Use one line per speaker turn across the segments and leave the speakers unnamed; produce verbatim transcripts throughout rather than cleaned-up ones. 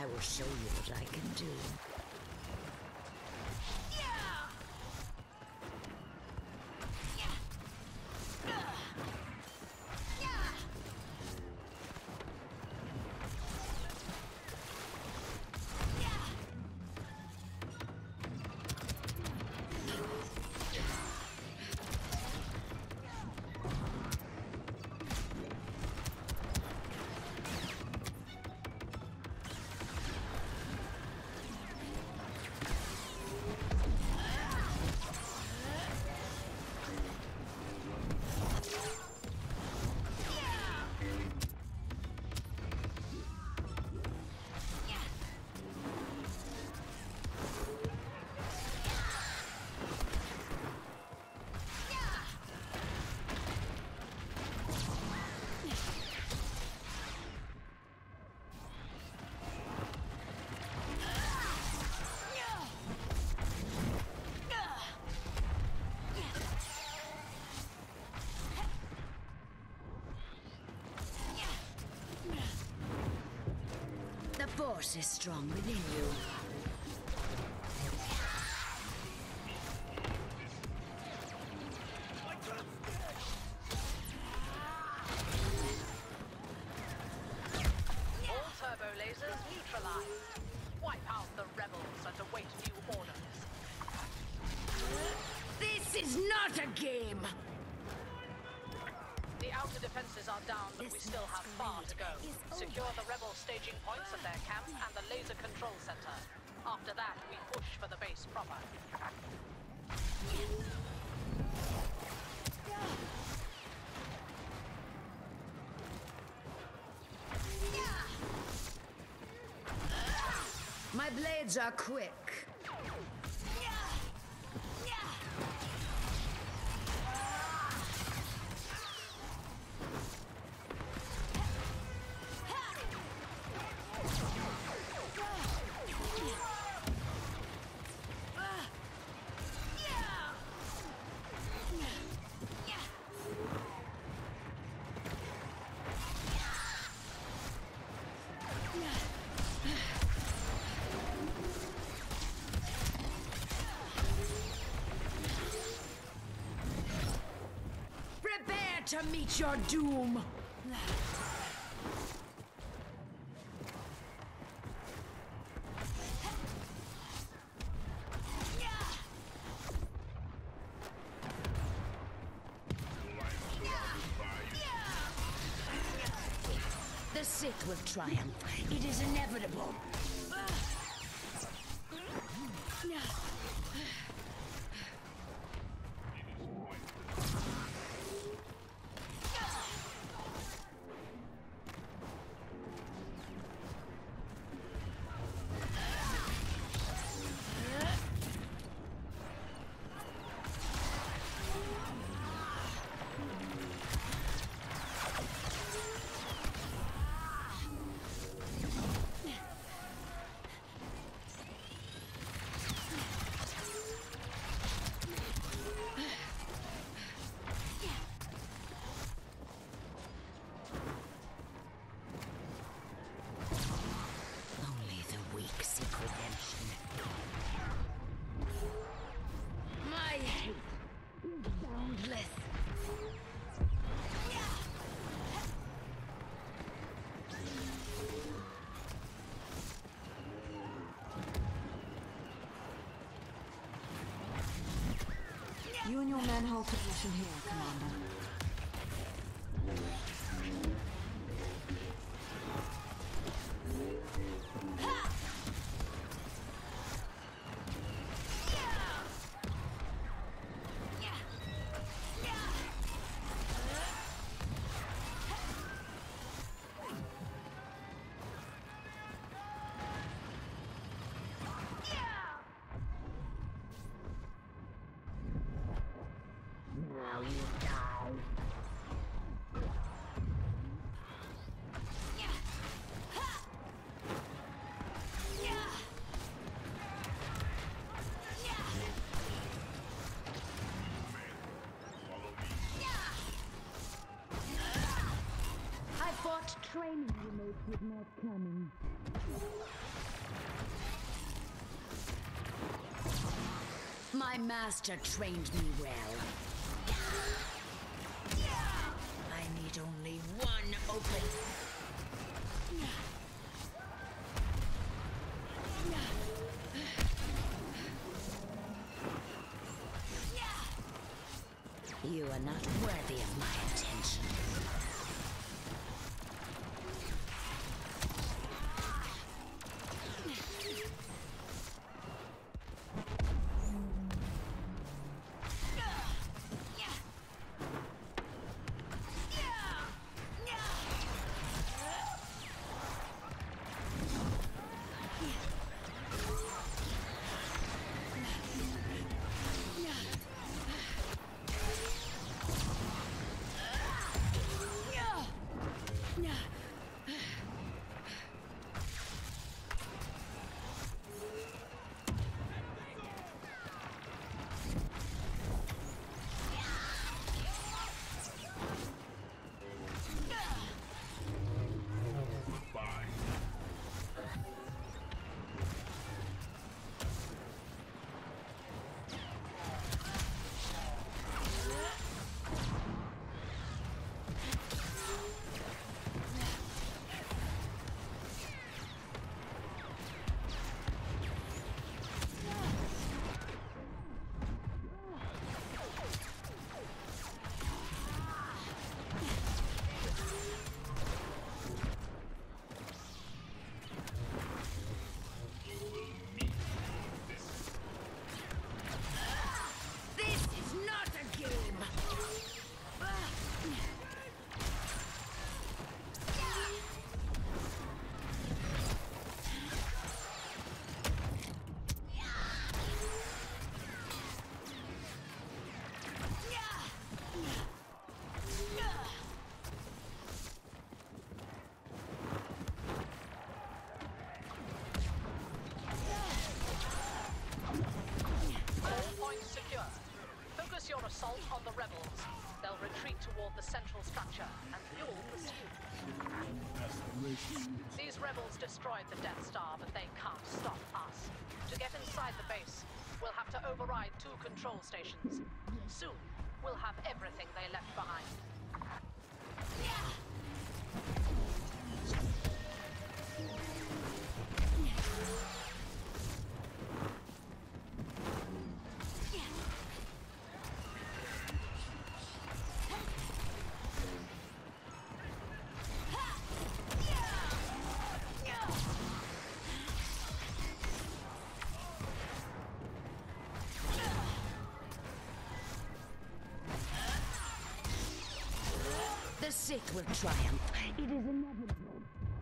I will show you what I can do. The force is strong within you.
All turbo lasers neutralized. Wipe out the rebels and await new orders.
This is not a game!
The outer defenses are down, but we still have far to go. Secure the rebel staging points at their camp and the laser control center. After that, we push for the base proper.
My blades are quick. Prepare to meet your doom! The Sith will triumph. It is inevitable. My hate is boundless.
You and your men hold position here, Commander.
Now you die. I fought training you made with not coming. My master trained me well. I need only one opening. You are not worthy of my attention.
Assault on the rebels. They'll retreat toward the central structure, and you'll pursue. These rebels destroyed the Death Star, but they can't stop us. To get inside the base, we'll have to override two control stations. Soon, we'll have everything they left behind.
The Sith will triumph. It is inevitable.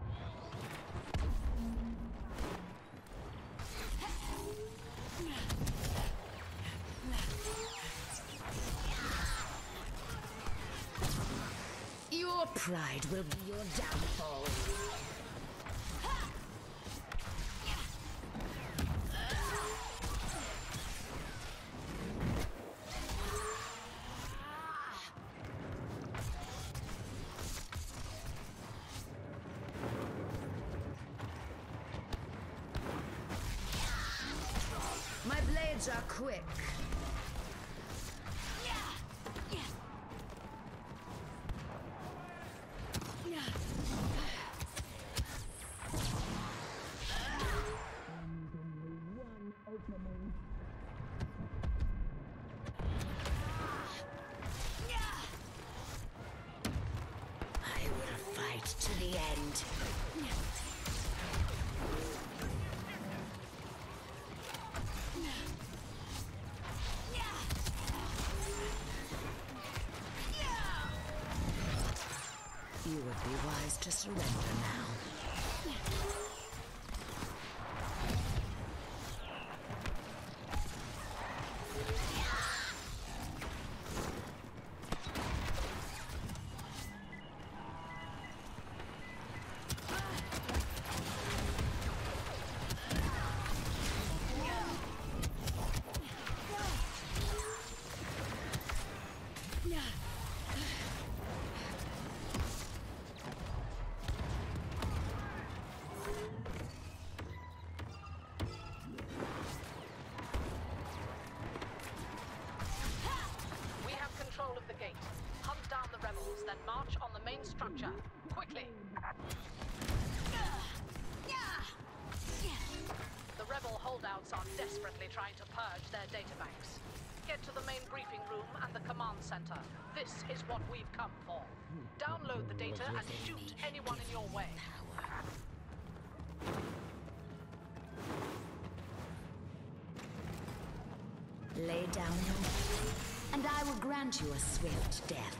Your pride will be your downfall. My blades are quick. I will fight to the end. You would be wise to surrender now.
trying to purge their databanks. Get to the main briefing room and the command center. This is what we've come for. Download the data and shoot anyone in your way.
Lay down your weapon, and I will grant you a swift death.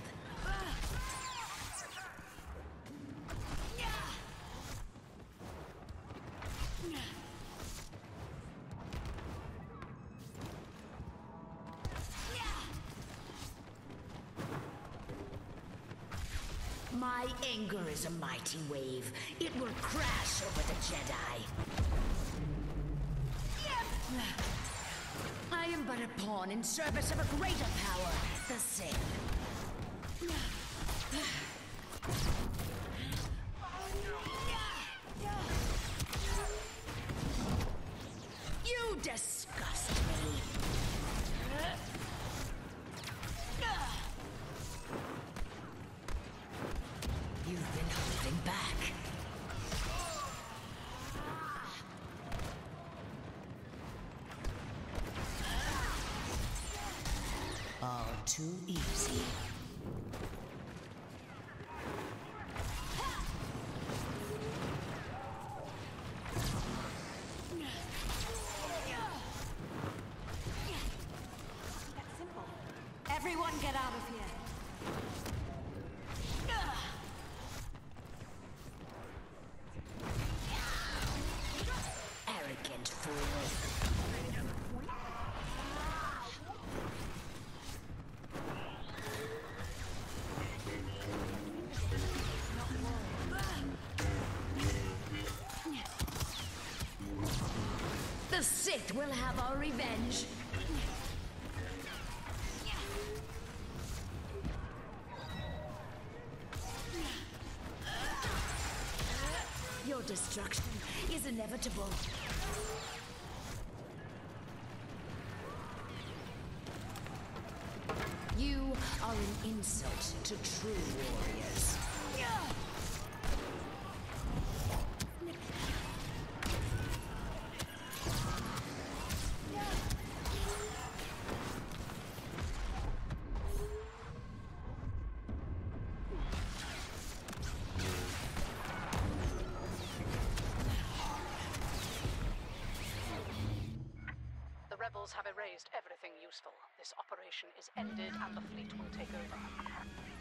My anger is a mighty wave. It will crash over the Jedi. I am but a pawn in service of a greater power, the Sith. You disgust me. You've been holding back. All too easy.
That's simple. Everyone get out of here.
Arrogant fool. The Sith will have our revenge. Your destruction is inevitable. You are an insult to true warriors.
The rebels have erased everything useful. This operation is ended and the fleet will take over.